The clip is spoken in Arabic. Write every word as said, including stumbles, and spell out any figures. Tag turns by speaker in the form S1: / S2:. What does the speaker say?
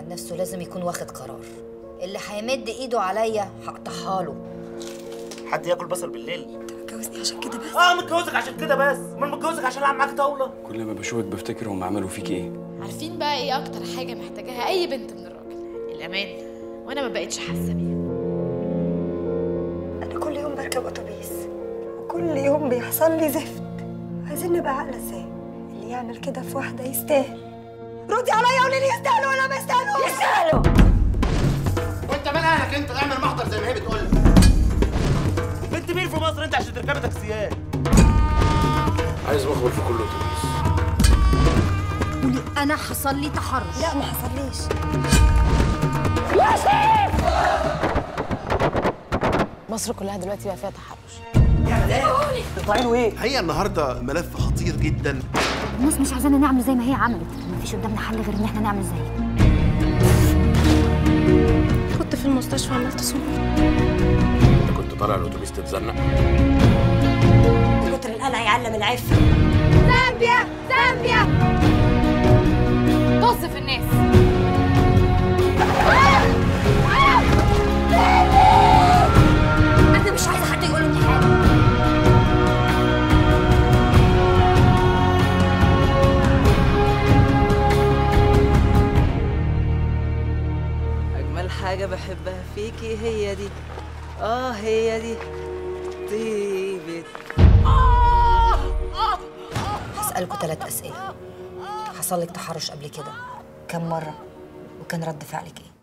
S1: نفسه لازم يكون واخد قرار. اللي هيمد ايده عليا هقطعها له.
S2: حد ياكل بصل بالليل؟
S3: انت متجوزني عشان كده بس؟
S2: اه متجوزك عشان كده بس، امال متجوزك عشان العب معاك طاوله؟
S4: كل ما بشوفك بفتكر هم عملوا فيك ايه.
S5: عارفين بقى ايه اكتر حاجه محتاجاها اي بنت من الراجل؟ الامان. وانا ما بقتش حاسه بيها.
S3: انا كل يوم بركب اتوبيس وكل يوم بيحصل لي زفت. عايزين نبقى عاقله ازاي؟ اللي يعمل كده في واحده يستاهل. ردي عليا قولي لي يستاهلوا ولا ما يستاهلوش؟
S1: يستاهلوا.
S6: وانت مال اهلك انت؟ اعمل محضر زي ما هي بتقول لك.
S2: بنت مين في مصر انت عشان تركبي تاكسيات؟
S4: عايز مخبر في كل اتوبيس.
S1: قولي انا حصل لي تحرش.
S3: لا ما حصليش.
S5: مصر كلها دلوقتي بقى فيها تحرش.
S2: تطلعينه ايه؟
S6: هي النهارده ملف خطير جدا.
S7: الناس مش عايزانا نعمل زي ما هي عملت، مفيش قدامنا حل غير ان احنا نعمل زيها.
S3: كنت في المستشفى عملت صوم.
S4: انت كنت طالع الاتوبيس تتزنق؟
S3: كتر القلق يعلم العفه.
S5: زامبيا زامبيا. طز في الناس.
S1: انا مش عايزه حد يقول لي حاجه.
S8: أجمل حاجة بحبها فيكي هي دي، آه هي دي طيبة.
S1: هسألكوا ثلاث أسئلة. حصل لك تحرش قبل كده؟ كم مرة؟ وكان رد فعلك إيه؟